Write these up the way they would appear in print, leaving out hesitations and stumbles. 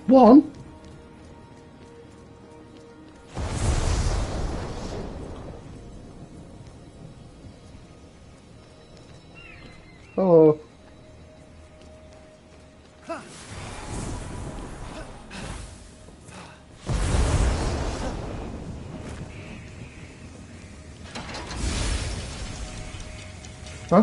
One? Oh. Huh?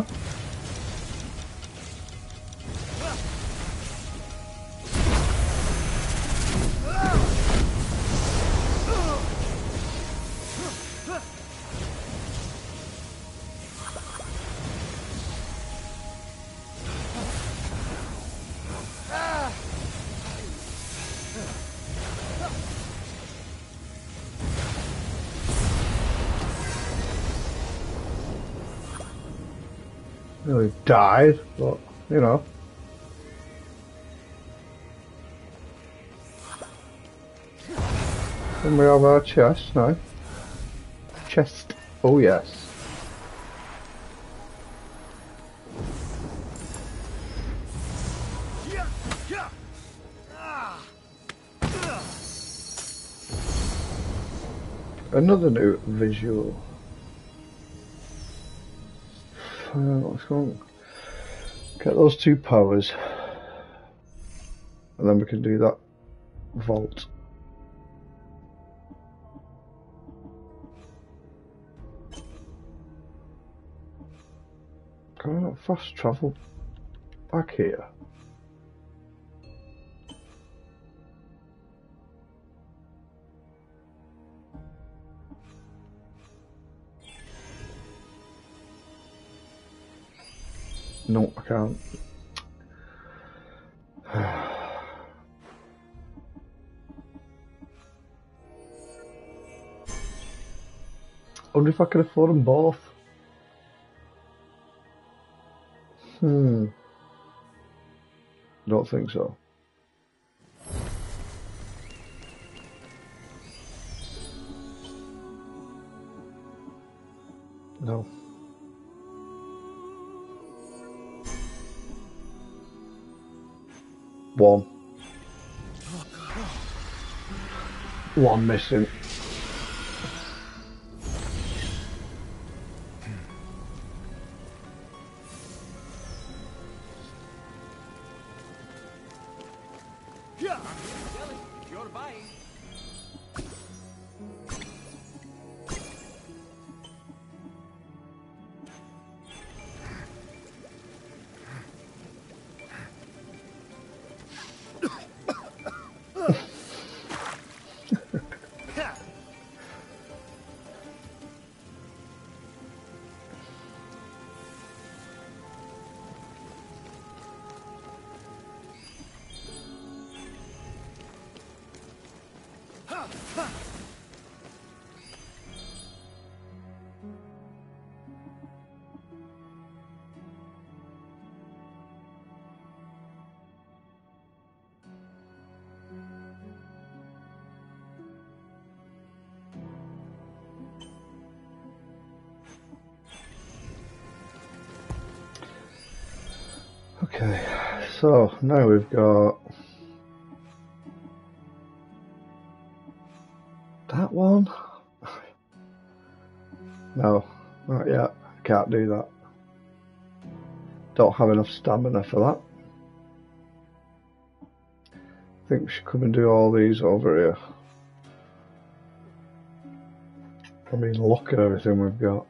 Nearly died, but you know. And we have our chest now. Chest. Oh yes. Another new visual. Let's go get those 2 powers. And then we can do that vault. Can I not fast travel back here? No, I can't. I wonder if I can afford them both. Don't think so. No. One missing. Okay, so now we've got that one. No, not yet. Can't do that. Don't have enough stamina for that. I think we should come and do all these over here. I mean, look at everything we've got.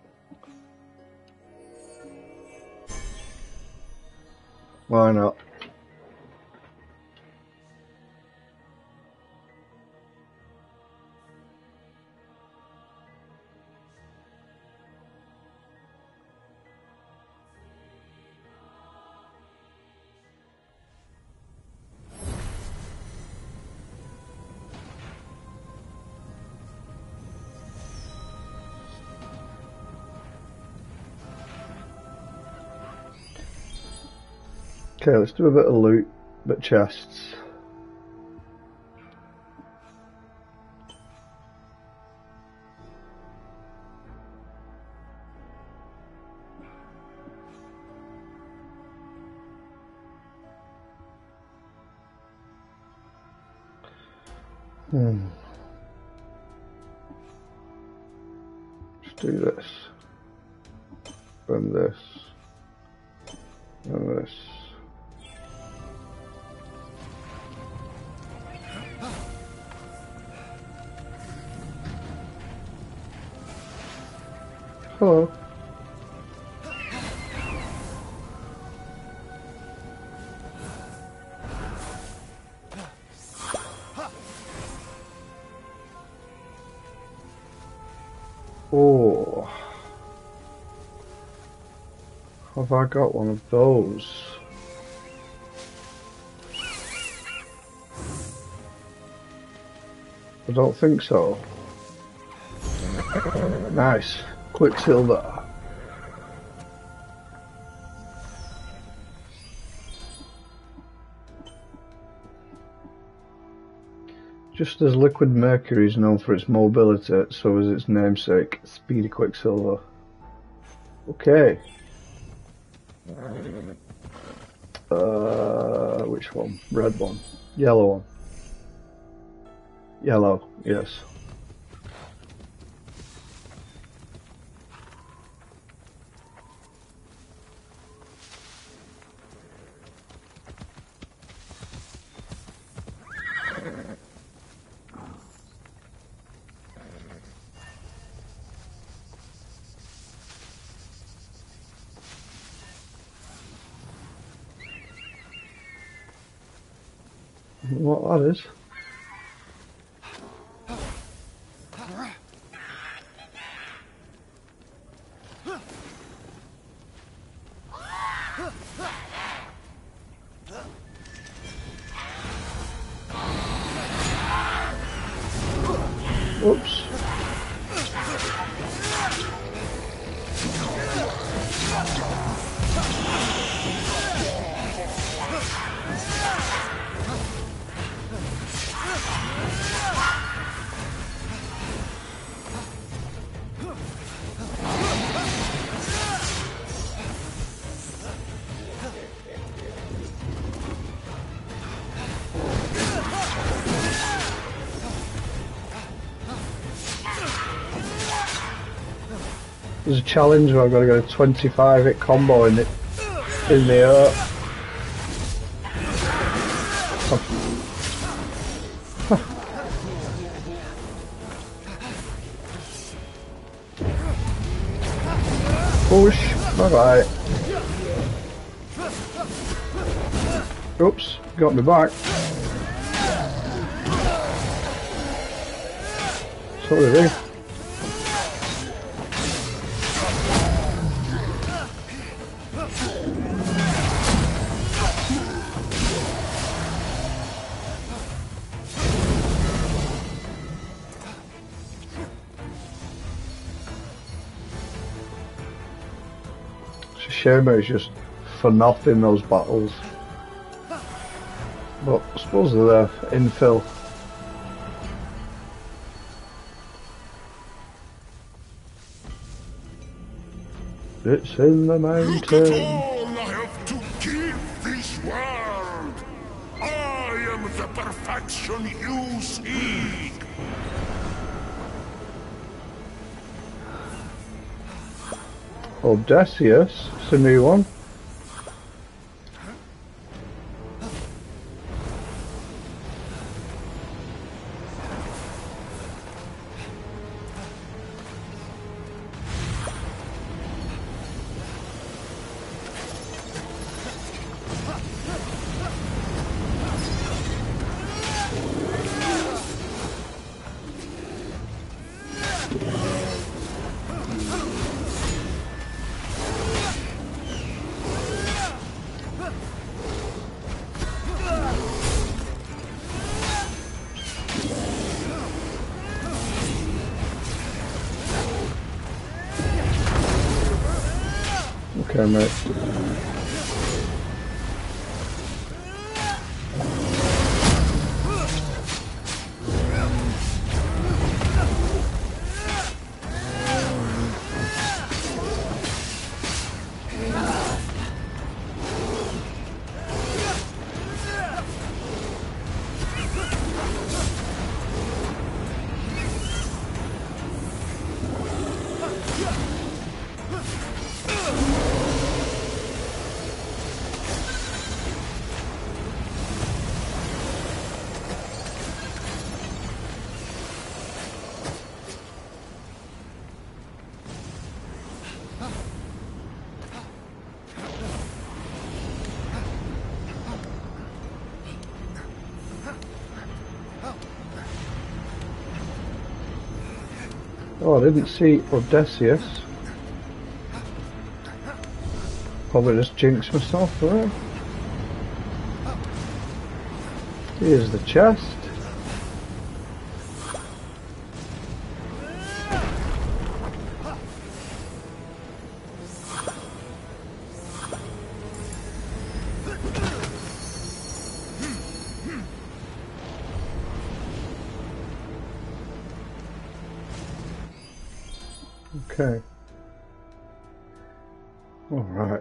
Why not? Okay, let's do a bit of loot, bit chests. Let's do this. And this. And this. Hello. Oh. Have I got one of those? I don't think so. Nice. Quicksilver. Just as liquid mercury is known for its mobility, so is its namesake, Speedy Quicksilver. Okay. Which one? Red one. Yellow one. Yellow, yes. What that is? Whoops. There's a challenge where I've got to get a 25-hit combo in the air. Push. Bye bye. Oops, got me back. So did he. Shame it's just for nothing, those battles. But I suppose they're there for infill. It's in the mountain. Look at all I have to give this world. I am the perfection you seek. Odysseus, it's a new one. Okay, mate. Oh, I didn't see Odysseus. Probably just jinxed myself there. Here's the chest. Okay. All right.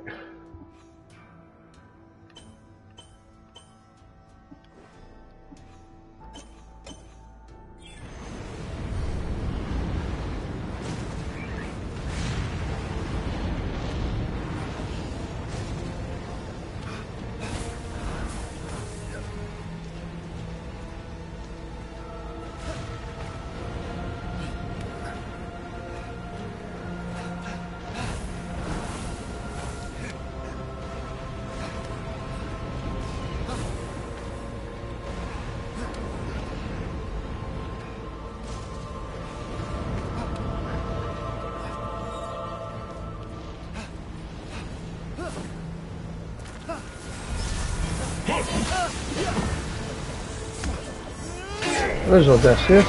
There's Odysseus.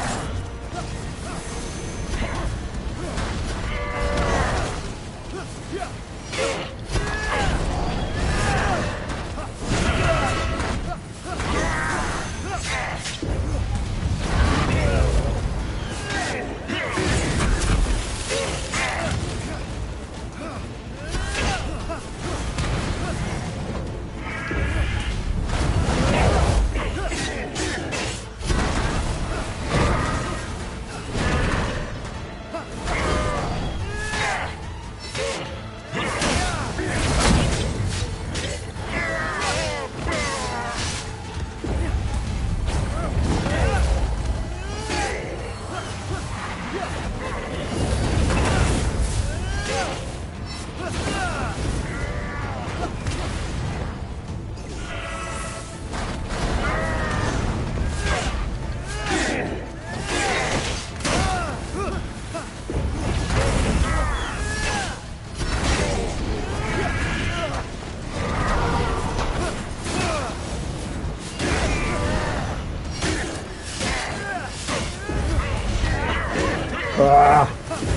Ah.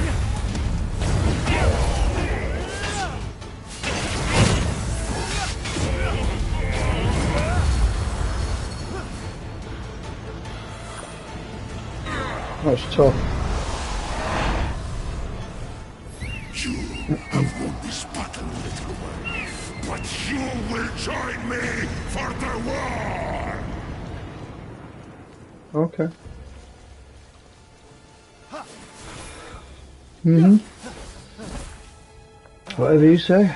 That's tough. You have won this battle, little one, but you will join me for the war! Okay. Mm-hmm. Whatever you say.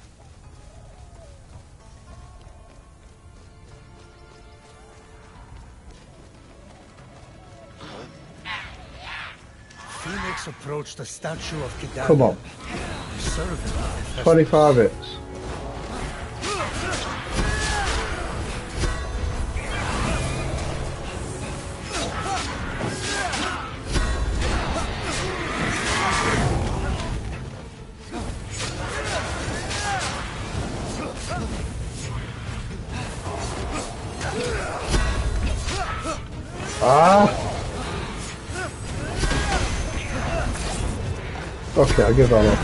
Fenyx approached the statue of Kidalia. Come on. 25 hits. Ah! Okay, I'll give that up.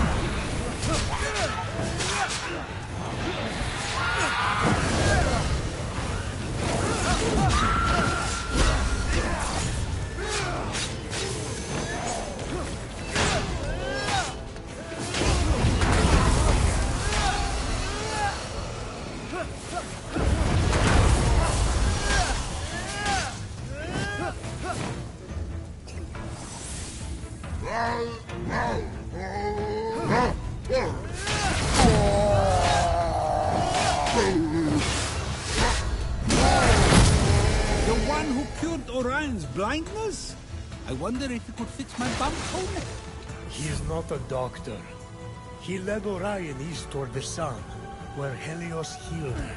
Blindness? I wonder if he could fix my bum hole. He is not a doctor. He led Orion east toward the sun, where Helios healed her.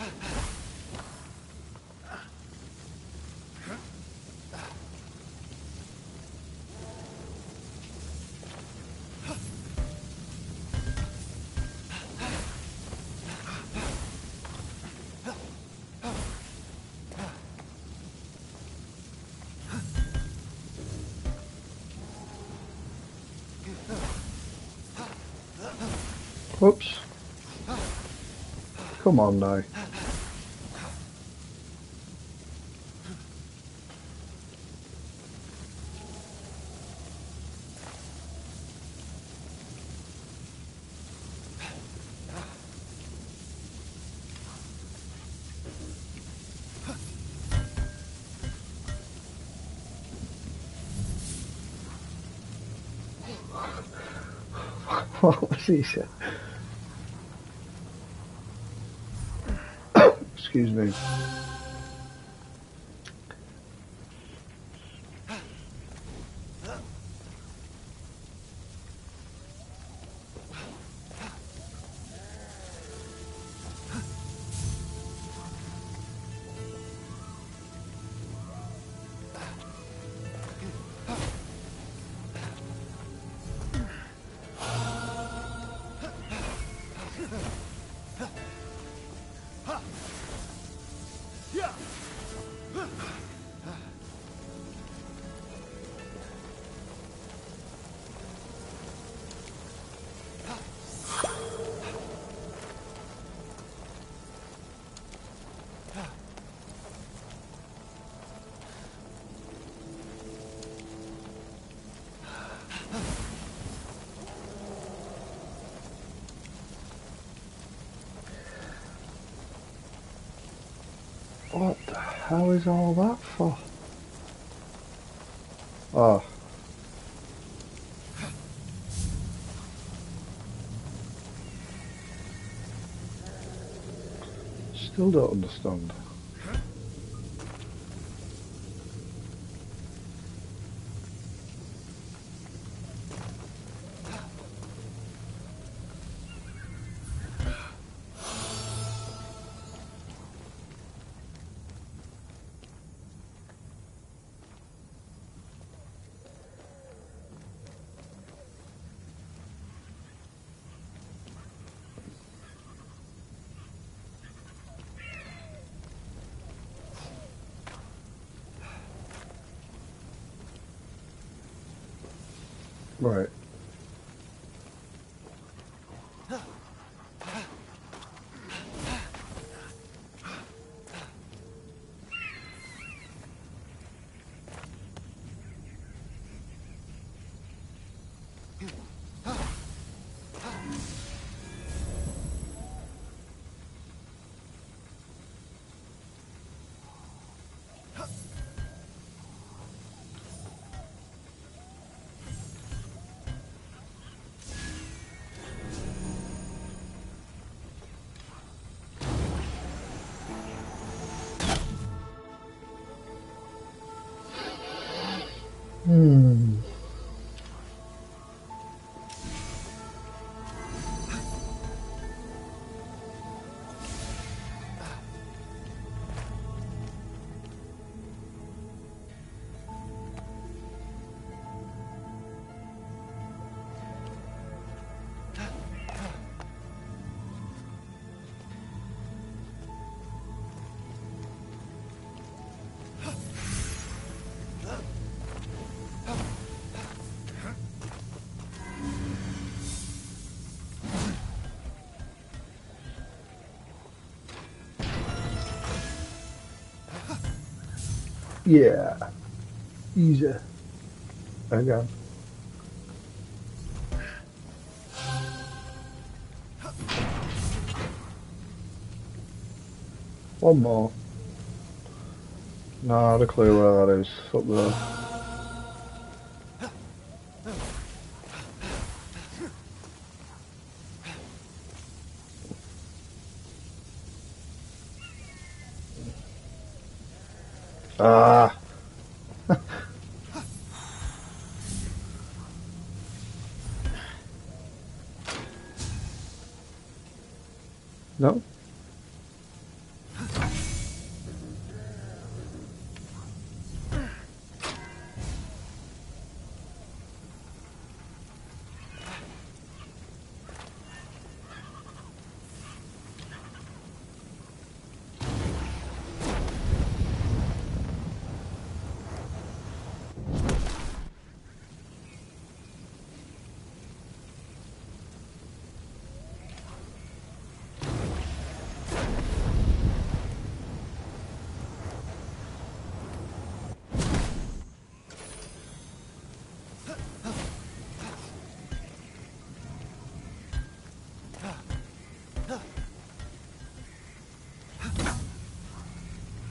Whoops. Come on now. What was he saying? Excuse me. What the hell is all that for? Oh. Still don't understand. Right. Yeah. Easy. Again. One more. Not a clue where that is. Up there. Ah. No?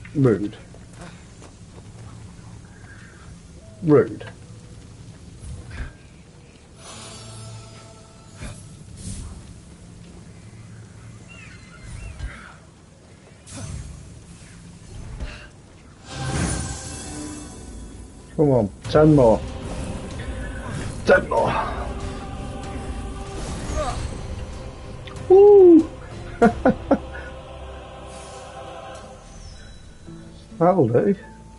Rude. Rude. Come on, 10 more. 10 more. Woo! That'll do.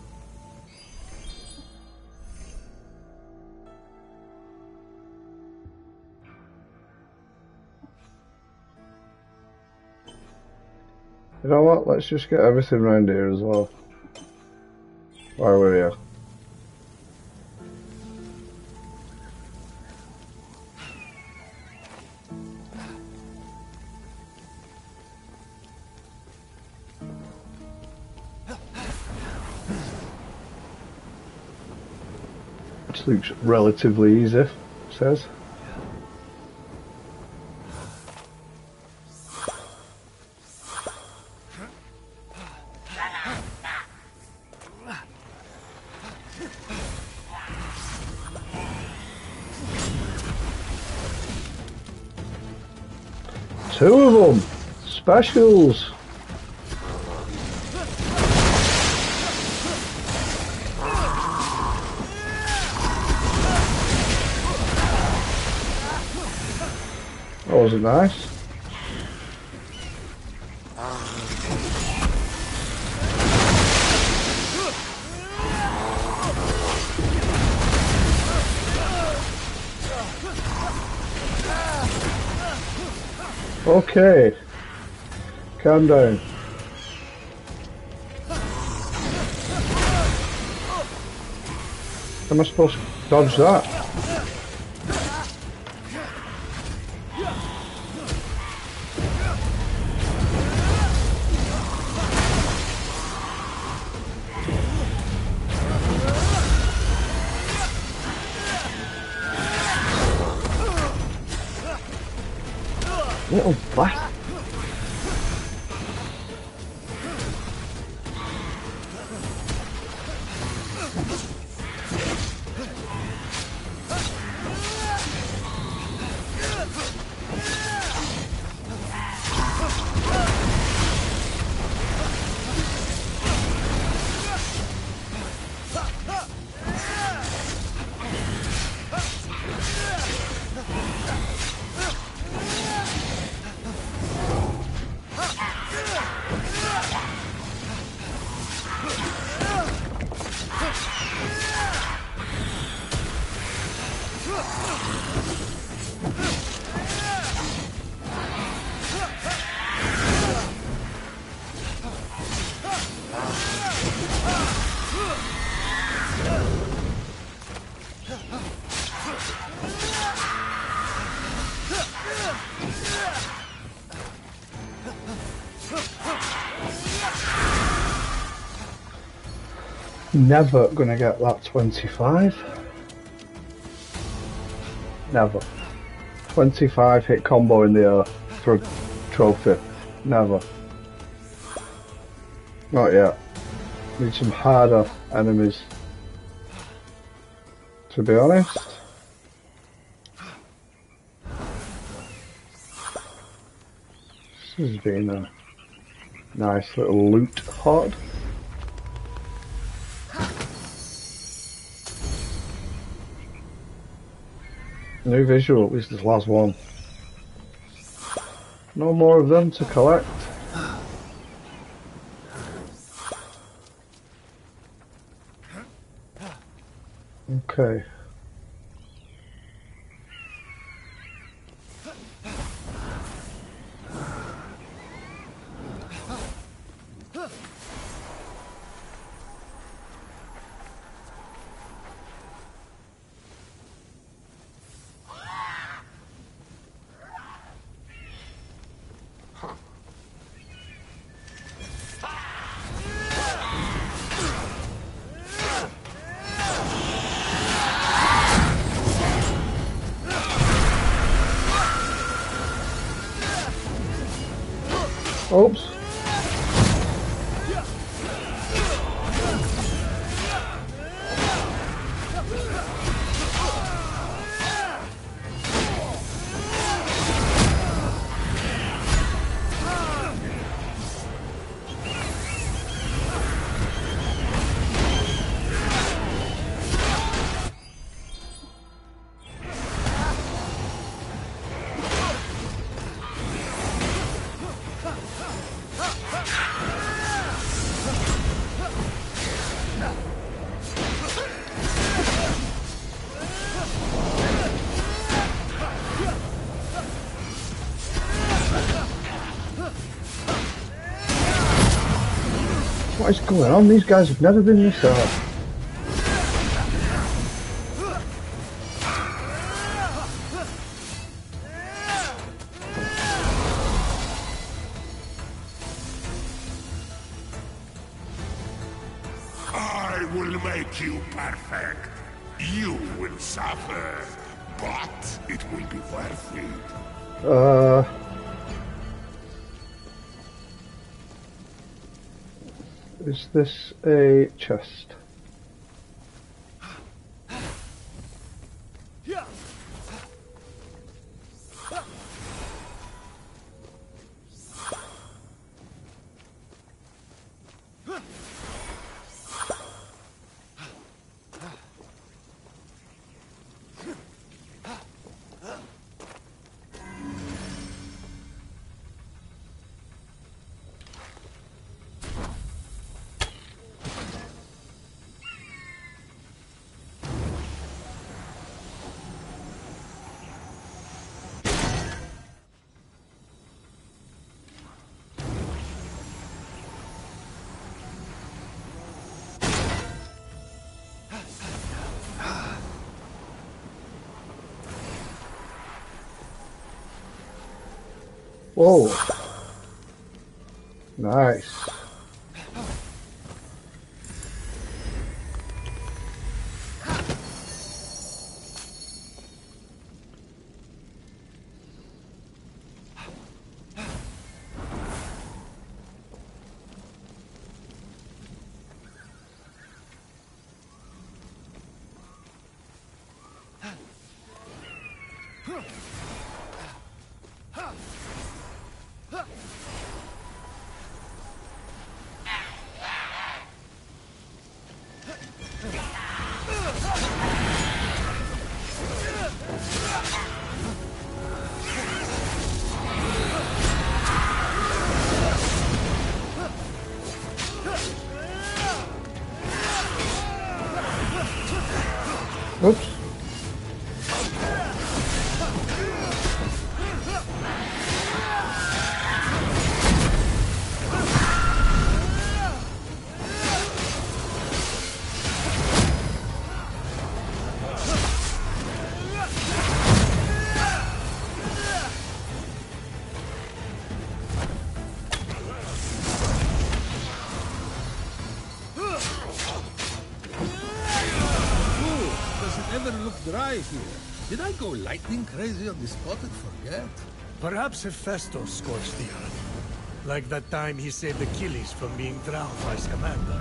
You know what? Let's just get everything around here as well. While we're here. This looks relatively easy, it says. Two of them! Specials! That wasn't nice. Okay. Calm down. Am I supposed to dodge that? Little bastard. Never gonna get that 25. Never. 25 hit combo in the air for a trophy. Never. Not yet. Need some harder enemies. To be honest. This has been a nice little loot pod. New visual, at least this last one. No more of them to collect. Okay. Oops. What is going on? These guys have never been this hard. I will make you perfect. You will suffer, but it will be worth it. Is this a chest? Whoa. Nice. Oops. Dry here. Did I go lightning crazy on the spot and forget? Perhaps Hephaestus scorched the earth. Like that time he saved Achilles from being drowned by Scamander.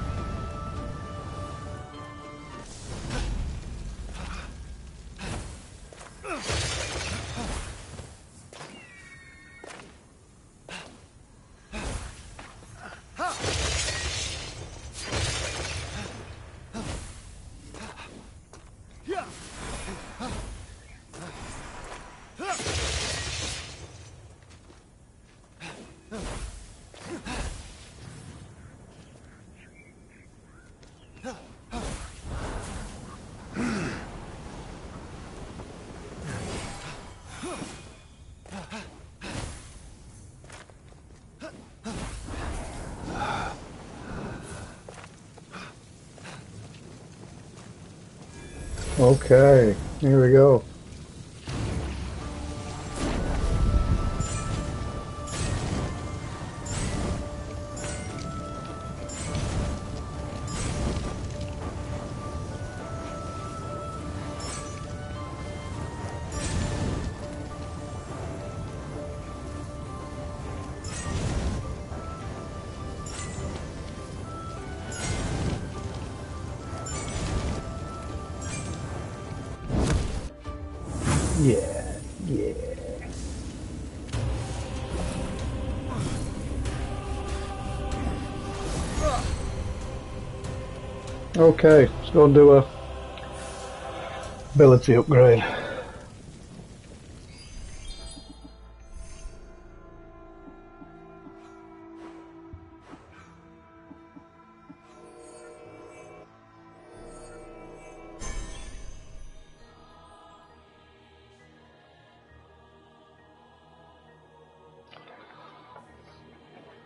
Okay, here we go. Yeah, yeah. Okay, let's go and do a ability upgrade.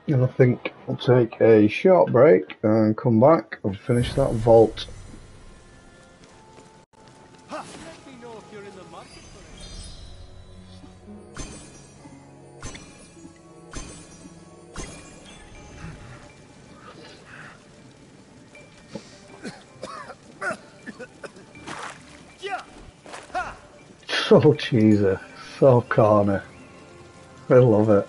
And I think we'll take a short break and come back and finish that vault. Let me know if you're in the market for it. Yeah. Ha. So cheesy, so corny. I love it.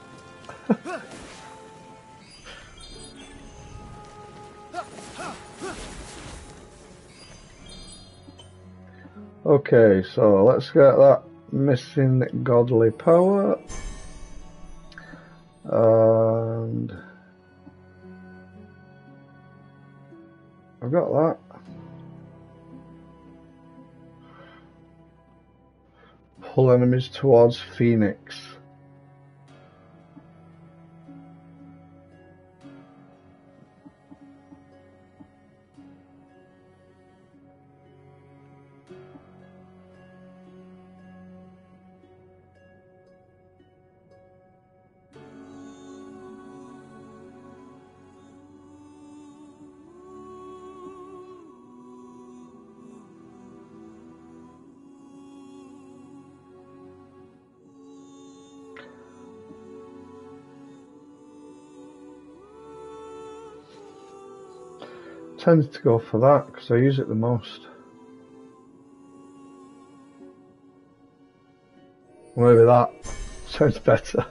Okay, so let's get that missing godly power. And I've got that. Pull enemies towards Phoenix. Tends to go for that because I use it the most. Maybe that sounds better.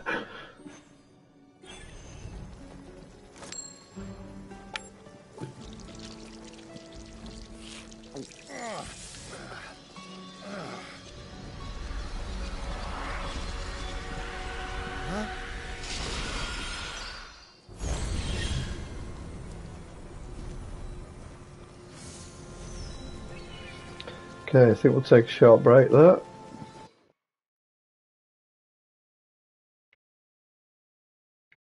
Okay, I think we'll take a short break there.